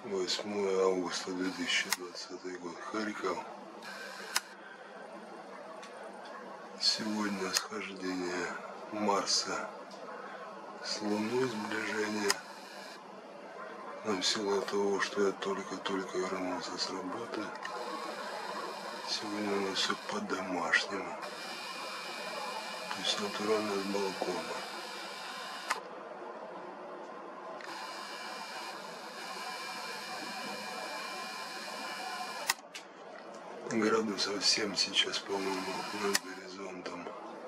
8 августа 2020 год. Харьков. Сегодня схождение Марса с Луной, сближение. Но в силу того, что я только вернулся с работы, сегодня у нас все по-домашнему. То есть натурально с балкона. Градусов 7 сейчас, по-моему, над горизонтом.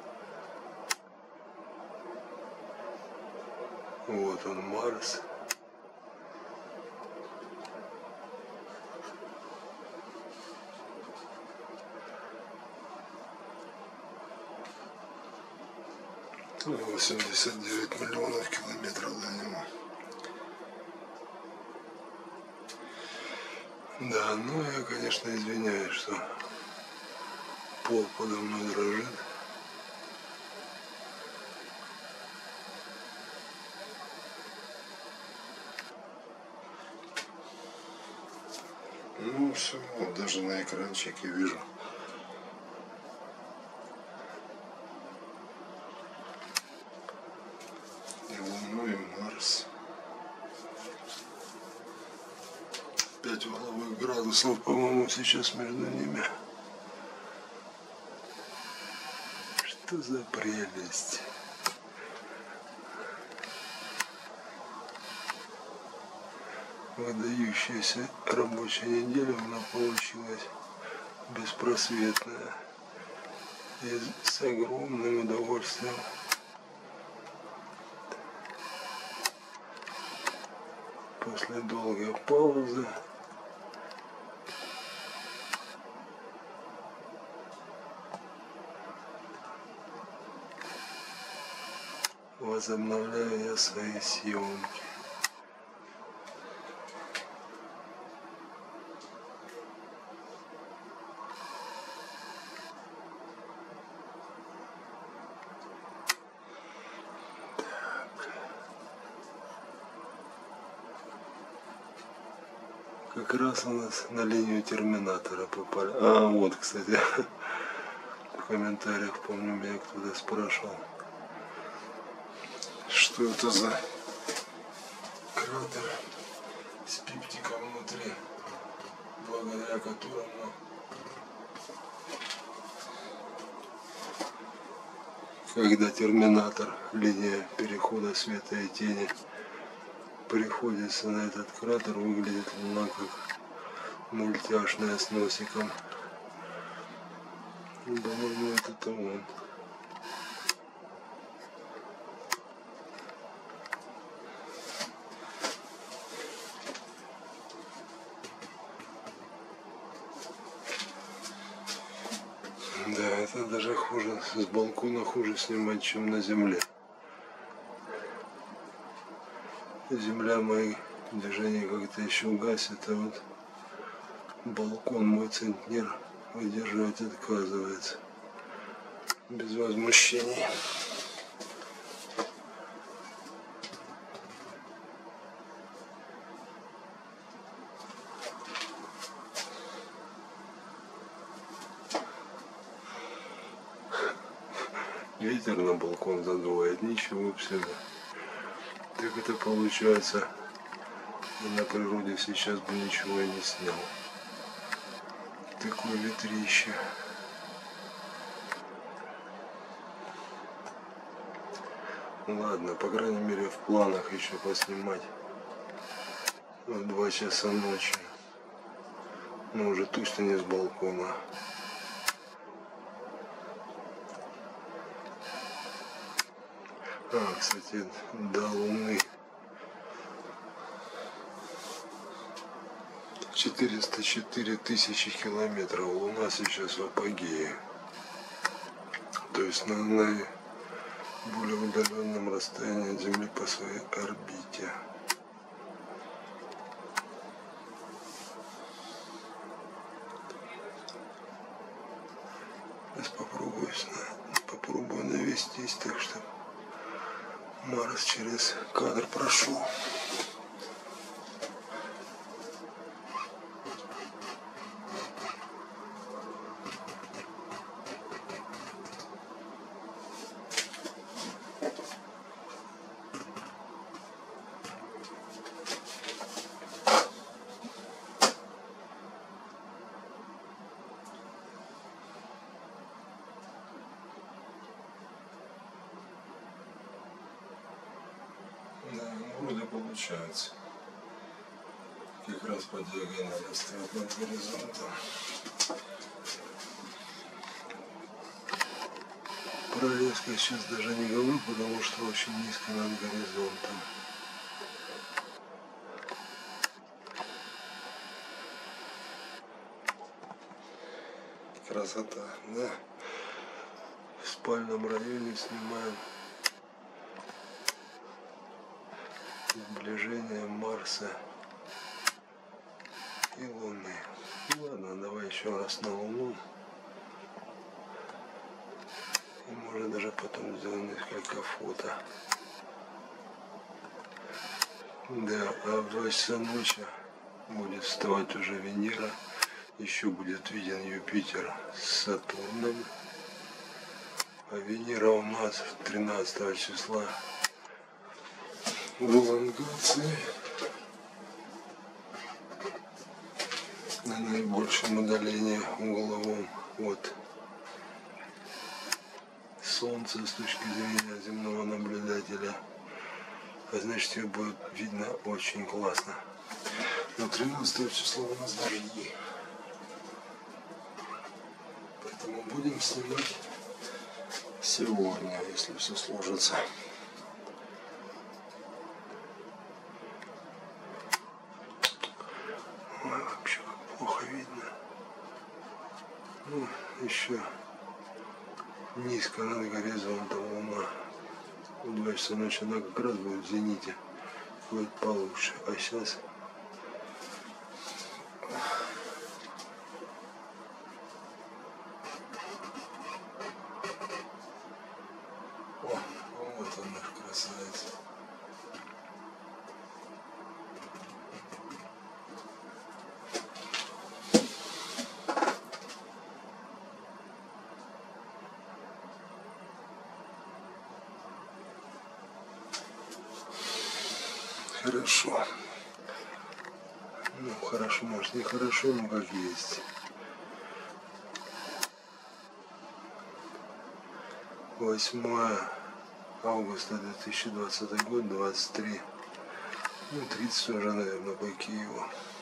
Вот он, Марс. Ну, 89 миллионов километров до него. Да, ну я, конечно, извиняюсь, что пол подо мной дрожит. Ну все, вот даже на экранчике вижу. И Луну, и Марс. 5 угловых градусов, по-моему, сейчас между ними. Что за прелесть? Выдающаяся рабочая неделя у нас получилась беспросветная и с огромным удовольствием после долгой паузы возобновляю я свои съемки. Как раз у нас на линию Терминатора попали. А, вот, кстати, в комментариях, помню, меня кто-то спрашивал, что это за кратер с пиптиком внутри, благодаря которому когда Терминатор, линия перехода света и тени, приходится на этот кратер, выглядит Луна как мультяшная с носиком. По-моему, это он. Да, это даже хуже, с балкона хуже снимать, чем на земле. Земля мои движения как-то еще гасит, а вот балкон мой центнер выдерживать отказывается. Без возмущений. Ветер на балкон задувает, ничего себе. Так это получается, на природе сейчас бы ничего и не снял. Такое ветрище. Ладно, по крайней мере в планах еще поснимать в 2 часа ночи. Но уже точно не с балкона. А, кстати, до Луны 404 тысячи километров. Луна сейчас в апогее. То есть на наиболее удаленном расстоянии от Земли по своей орбите. Сейчас попробую навестись, так что Марс через кадр прошел. Да, ну, вроде получается. Как раз по диагонали стоит над горизонтом. Прорезка сейчас даже не говорю, потому что очень низко над горизонтом. Красота, да? В спальном районе снимаем сближение Марса и Луны. Ну ладно, давай еще раз на Луну. И может даже потом сделаем несколько фото. Да, а в 2 часа ночи будет вставать уже Венера. Еще будет виден Юпитер с Сатурном. А Венера у нас 13 числа в элонгации. На наибольшем удалении угловом от Солнца с точки зрения земного наблюдателя. А значит, ее будет видно очень классно. Но 13 числа у нас дожди. Поэтому будем снимать сегодня, если все сложится. Ой, вообще плохо видно. Ну, еще низко над горизонтом Луна. В 2 часа ночи она как раз будет в зените. Будет получше. А сейчас вот он наш красавец. Хорошо. Ну, хорошо, может, не хорошо, но как есть. Восьмое августа 2020 год, 23. Ну, 30 уже, наверное, по Киеву.